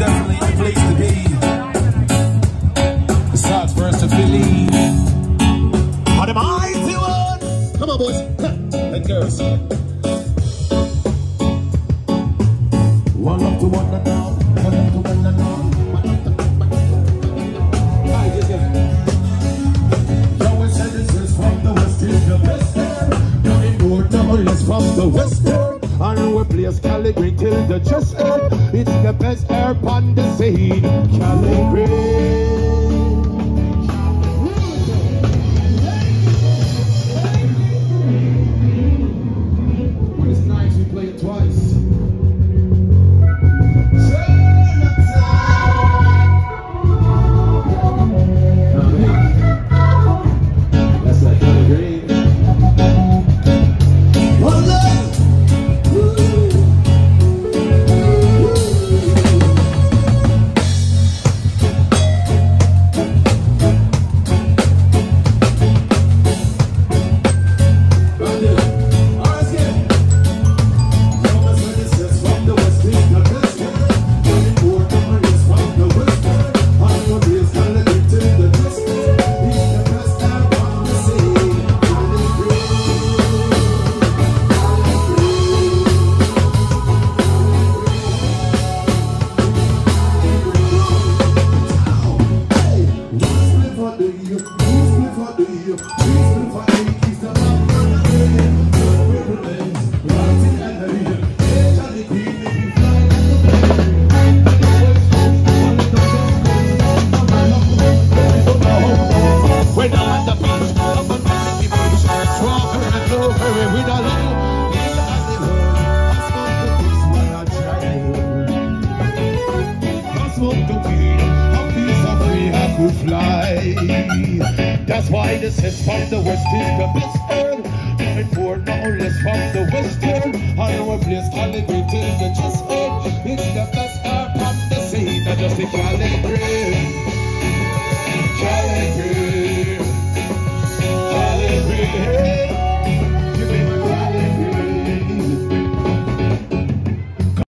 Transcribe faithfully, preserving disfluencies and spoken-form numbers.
definitely the place to be. The Sox versus the Phillies. On the mighty one. Come on, boys. And girls. One love to one and now. One love to one and now. From the western, and we place Cali green till the chest end. It's the best air on the scene, Cali green. When it's nice, we play it twice. That's that Cali green. That's why this is from the west is the best herb. Coming for no less from the western. I know a place Cali green till the chest herb. It's the best herb from the scene. Not just the Cali green.